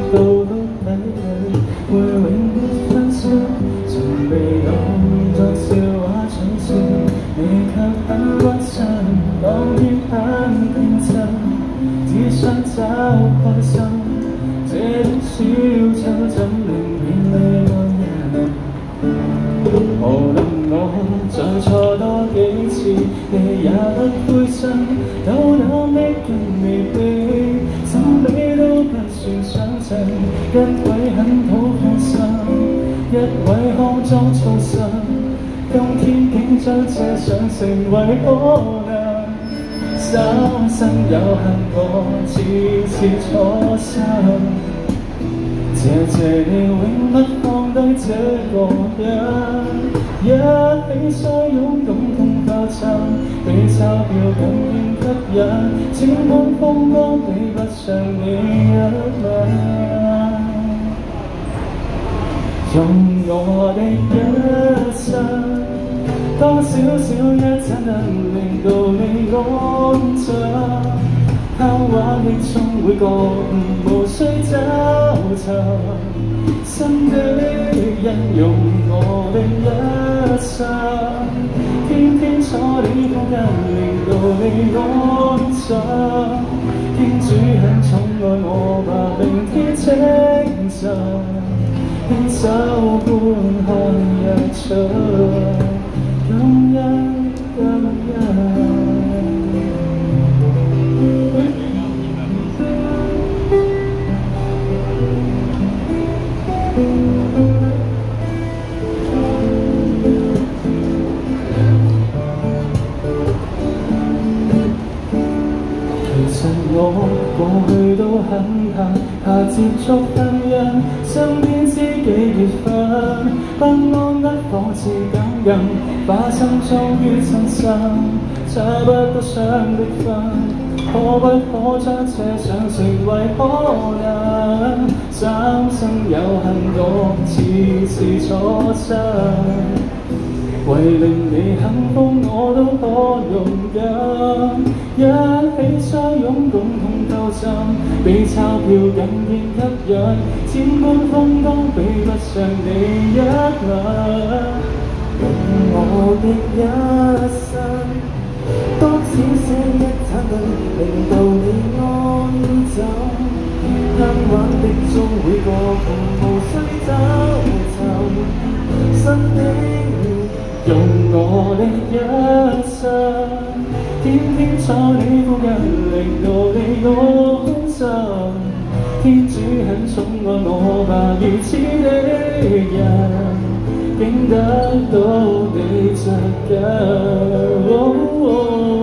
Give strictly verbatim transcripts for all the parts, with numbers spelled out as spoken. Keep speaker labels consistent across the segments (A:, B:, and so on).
A: 到谷底里，會永不分手。曾被當作笑話取笑，你卻很屈身，當天很認真，只想找開心。這種小丑怎令你愛人？無論我再錯多幾次，你也不灰心。斗膽的跟你比，怎比都不算相襯。一位很好放心，一位康裝操心。今天竟將這想成為可能，三生有幸我次次錯失。謝謝你永不放低這個人，一起相擁共同浮沉，比鈔票更吸引，千般風光比不上你一吻。用我的一生，多少少一盞能令到你安枕。貪玩的總會覺悟，無需找尋。新的人用我的一生，天天坐你旁人，令到你安枕。天主很寵愛我吧，明天清晨，牽手觀看日出，感恩感恩。其實我過去都很怕，怕接觸婚姻，身邊知己結婚，不安得仿似感人，把心終於真心，差不多想的分。可不可將這想成為可能？三生有幸我次次錯失，為令你幸福我都可勇敢，一起相擁共同鬥爭，比鈔票更見吸引，千般風光比不上你一吻。用我的一生，多少些一盞燈，令到你安枕。貪玩的終會過紅，無需找尋。新的用我的一生，天天坐你附近，令到你安枕。天主很寵愛我吧，如此的人，竟得到你着緊。哦哦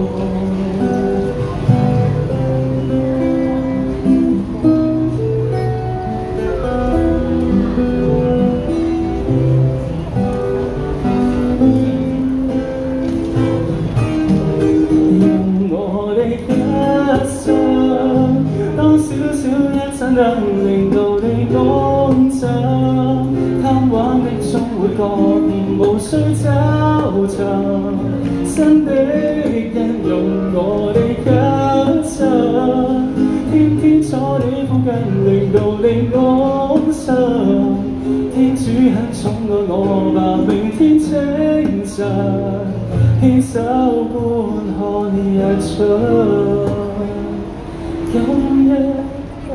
A: 能令到你安枕，貪玩的總會覺悟，無需找尋。新的人用我的一生，天天坐你附近，令到你安心。天主很寵愛我吧，明天清晨，牽手觀看日出，感恩。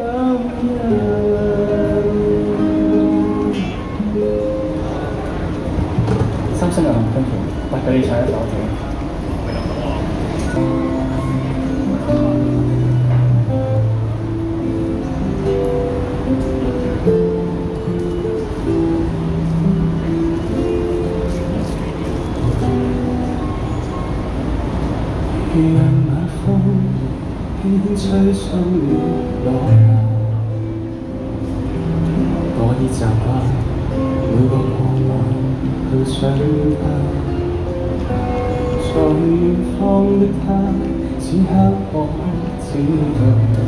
A: 三生有幸，跟住喂，俾你唱一首嘅。讓晚風輕輕吹送了落霞，我已習慣每個傍晚去想他，在遠方的他，此刻我知道，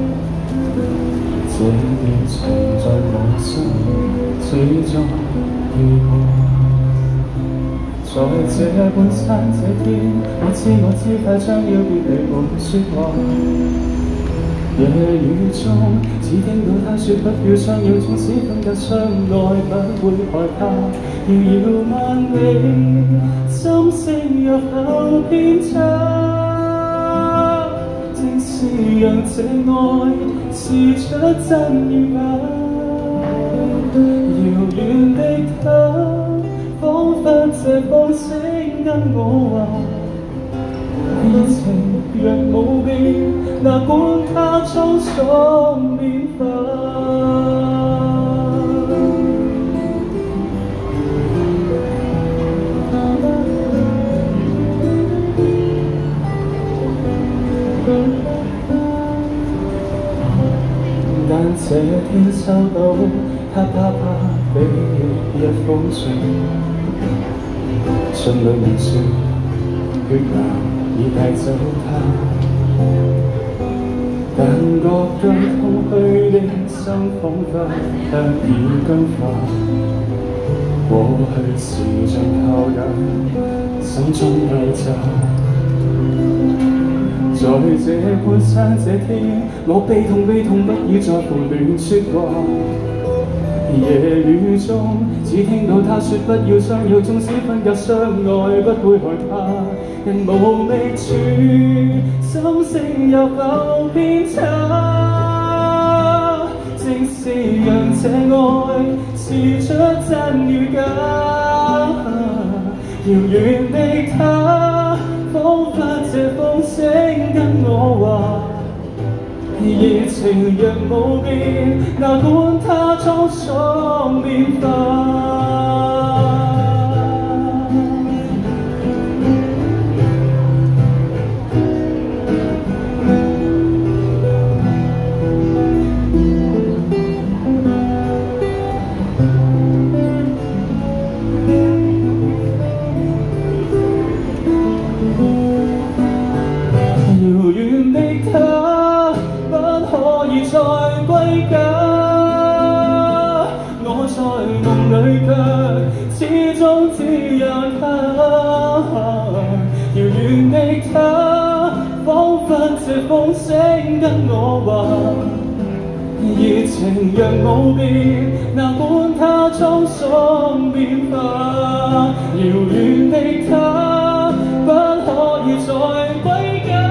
A: 這段情在我心始終遇過。在這半山這天，我知我知快將要別離無說話。 夜雨中，只聽到他說不要相擁，縱使分隔相愛，不會害怕。遙遙萬里，心聲若有偏差，正是讓這愛試出真與假。遙遠的他，彷彿這風聲跟我話。熱情若無變，哪管它滄桑變化。但這天收到他啪啪的一封信，信裏明說血癌已帶走他，但覺得空虛的心彷彿得以僵化。過去時像靠近，心中哀愁。在這半山這天，我悲痛悲痛，不要在乎亂說話。夜雨中，只聽到他說不要相擁，縱使分隔相愛，不會害怕。人無覓處，心聲又否偏差，正是讓這愛試出真與假。遙遠的他，彷彿這風聲跟我話。熱情若無變，哪管它滄桑變化。遙遠的他，不可以再歸家。我在夢裏卻始終只有他。遙遠的他，彷彿這風聲跟我話。熱情若無變，哪管它滄桑變化。遙遠的他，不可以再歸家。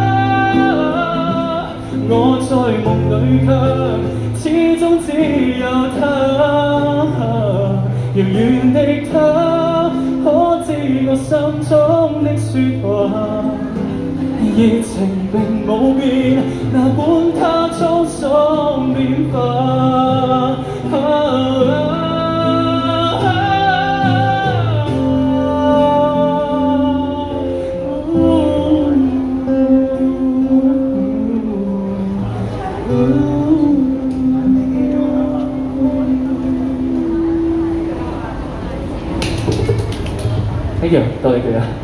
A: 我在夢裏卻始終只有他。遙遠的他，可知我心中的説話。熱情並無變，哪管它滄桑變化。Thank you，多謝佢啊。